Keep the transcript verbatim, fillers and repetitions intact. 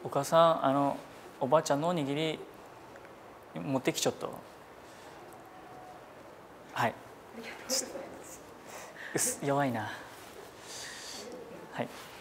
お母さん、あのおばあちゃんのおにぎり持ってきちょっと。はい。弱いな。はい。